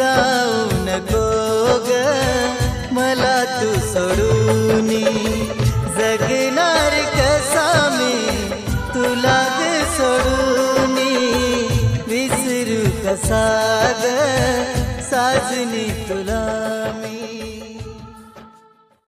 जाऊ नको ग मला तू सोडूनी, जगणार कसा मी तुला ग सोडूनी, विसरू कसा ग साजनी तुला।